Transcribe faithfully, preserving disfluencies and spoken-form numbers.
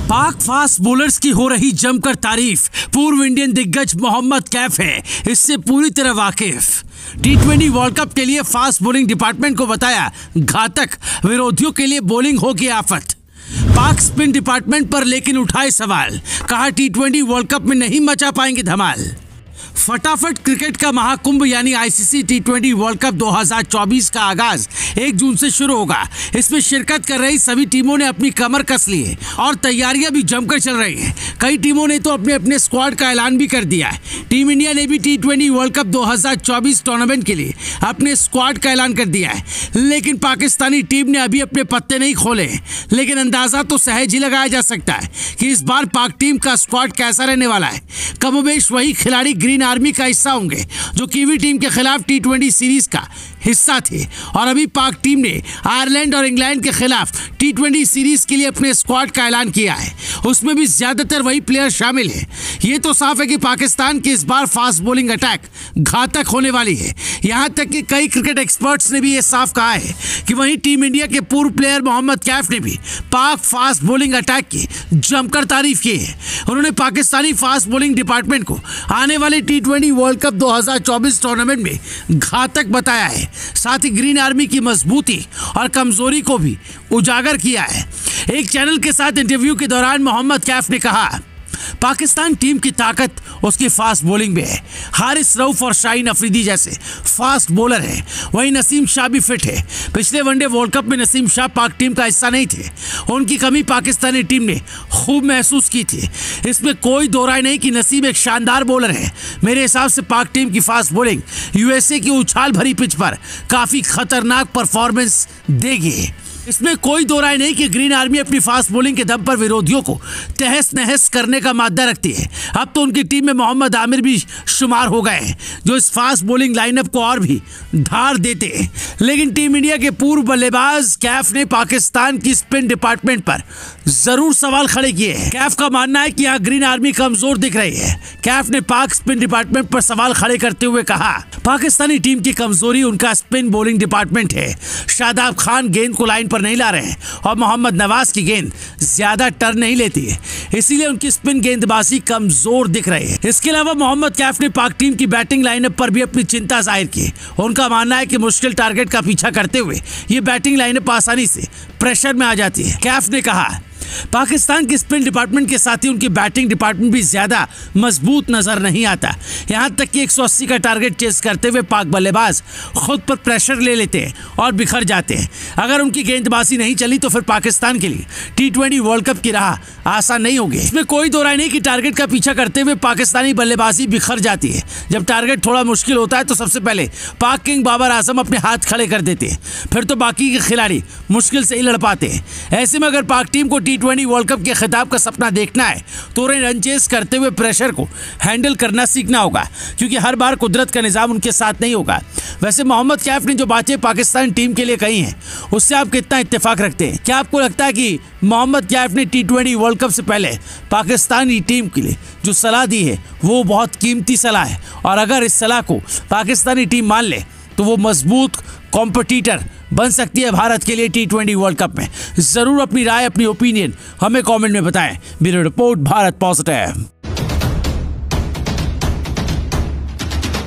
पाक fast bowlers की हो रही जमकर तारीफ। पूर्व इंडियन दिग्गज मोहम्मद कैफ है इससे पूरी तरह वाकिफ। टी ट्वेंटी वर्ल्ड कप के लिए फास्ट बॉलिंग डिपार्टमेंट को बताया घातक, विरोधियों के लिए बॉलिंग होगी आफत। पाक स्पिन डिपार्टमेंट पर लेकिन उठाए सवाल, कहा टी ट्वेंटी वर्ल्ड कप में नहीं मचा पाएंगे धमाल। फटाफट क्रिकेट का महाकुंभ यानी ICC T twenty world cup दो हज़ार चौबीस का आगाज एक जून से शुरू होगा। इसमें शिरकत कर रही सभी टीमों ने अपनी कमर कस ली है और तैयारियां भी जमकर चल रही हैं। कई टीमों ने तो अपने अपने स्क्वाड का ऐलान भी कर दिया है। टीम इंडिया ने भी टी ट्वेंटी वर्ल्ड कप दो हज़ार चौबीस टूर्नामेंट के लिए अपने स्क्वाड का ऐलान कर दिया है, लेकिन पाकिस्तानी टीम ने अभी अपने पत्ते नहीं खोले। लेकिन अंदाजा तो सहज ही लगाया जा सकता है कि इस बार पाक टीम का स्क्वाड कैसा रहने वाला है। कमोबेश वही खिलाड़ी ग्रीन आर्मी का हिस्सा होंगे जो कीवी टीम के खिलाफ टी ट्वेंटी सीरीज का हिस्सा थे और अभी पाक टीम ने आयरलैंड और इंग्लैंड के खिलाफ टी ट्वेंटी सीरीज के लिए अपने स्क्वाड का ऐलान किया है। उसमें भी ज्यादातर वही प्लेयर शामिल हैं। ये तो साफ है कि पाकिस्तान की इस बार फास्ट बॉलिंग अटैक घातक होने वाली है। यहां तक कि कई क्रिकेट एक्सपर्ट्स ने भी ये साफ कहा है कि वहीं टीम इंडिया के पूर्व प्लेयर मोहम्मद कैफ ने भी पाक फास्ट बॉलिंग अटैक की जमकर तारीफ की है। उन्होंने पाकिस्तानी फास्ट बॉलिंग डिपार्टमेंट को आने वाले टी ट्वेंटी वर्ल्ड कप दो हज़ार चौबीस टूर्नामेंट में घातक बताया है। साथ ही ग्रीन आर्मी की मजबूती और कमजोरी को भी उजागर किया है। एक चैनल के साथ इंटरव्यू के दौरान मोहम्मद कैफ ने कहा, पाकिस्तान टीम की ताकत उसकी फास्ट बॉलिंग में है। हारिस रऊफ और शाहीन अफरीदी जैसे फास्ट बॉलर हैं। वहीं नसीम शाह भी फिट है। पिछले वनडे वर्ल्ड कप में नसीम शाह पाक टीम का हिस्सा नहीं थे। उनकी कमी पाकिस्तानी टीम ने खूब महसूस की थी। इसमें कोई दो राय नहीं कि नसीम एक शानदार बॉलर है। मेरे हिसाब से पाक टीम की फास्ट बॉलिंग यूएसए की उछाल भरी पिच पर काफी खतरनाक परफॉर्मेंस देगी। इसमें कोई दो राय नहीं कि ग्रीन आर्मी अपनी फास्ट बॉलिंग के दम पर विरोधियों को तहस नहस करने का मादा रखती है। अब तो उनकी टीम में मोहम्मद आमिर भी शुमार हो गए हैं जो इस फास्ट बॉलिंग लाइनअप को और भी धार देते हैं। लेकिन टीम इंडिया के पूर्व बल्लेबाज कैफ ने पाकिस्तान की स्पिन डिपार्टमेंट पर जरूर सवाल खड़े किए हैं। कैफ का मानना है कि यहाँ ग्रीन आर्मी कमजोर दिख रही है। कैफ ने पाक स्पिन डिपार्टमेंट पर सवाल खड़े करते हुए कहा, पाकिस्तानी टीम की कमजोरी उनका स्पिन बॉलिंग डिपार्टमेंट है। शादाब खान गेंद को लाइन पर नहीं ला रहे हैं और मोहम्मद नवाज की गेंद ज्यादा टर्न नहीं लेती है, इसीलिए उनकी स्पिन गेंदबाजी कमजोर दिख रही है। इसके अलावा मोहम्मद कैफ ने पाक टीम की बैटिंग लाइनअप पर भी अपनी चिंता जाहिर की। उनका मानना है कि मुश्किल टारगेट का पीछा करते हुए ये बैटिंग लाइनअप आसानी से प्रेशर में आ जाती है। कैफ ने कहा, पाकिस्तान के स्पिन डिपार्टमेंट के साथ ही उनकी बैटिंग डिपार्टमेंट भी ज्यादा मजबूत नजर नहीं आता। यहां तक कि एक सौ अस्सी का टारगेट चेस करते हुए पाक बल्लेबाज खुद पर प्रेशर ले लेते हैं और बिखर जाते हैं। अगर उनकी गेंदबाजी नहीं चली तो फिर पाकिस्तान के लिए टी ट्वेंटी वर्ल्ड कप की राह आसान नहीं होगी। इसमें कोई दो राय नहीं कि टारगेट का पीछा करते हुए पाकिस्तानी बल्लेबाजी बिखर जाती है। जब टारगेट थोड़ा मुश्किल होता है तो सबसे पहले पाक किंग बाबर आजम अपने हाथ खड़े कर देते हैं, फिर तो बाकी के खिलाड़ी मुश्किल से ही लड़ पाते हैं। ऐसे में अगर पाक टीम को टी ट्वेंटी वर्ल्ड कप के खिताब का सपना देखना है तो उन्हें रन चेस करते हुए प्रेशर को हैंडल करना सीखना होगा, क्योंकि हर बार कुदरत का निजाम उनके साथ नहीं होगा। वैसे मोहम्मद कैफ ने जो बातें पाकिस्तान टीम के लिए कही हैं उससे आप कितना इत्तेफाक रखते हैं? क्या आपको लगता है कि मोहम्मद कैफ ने टी ट्वेंटी वर्ल्ड कप से पहले पाकिस्तानी टीम के लिए जो सलाह दी है वो बहुत कीमती सलाह है, और अगर इस सलाह को पाकिस्तानी टीम मान ले तो वो मजबूत कॉम्पिटिटर बन सकती है भारत के लिए टी ट्वेंटी वर्ल्ड कप में? जरूर अपनी राय, अपनी ओपिनियन हमें कमेंट में बताएं। Bureau report, Bharat positive.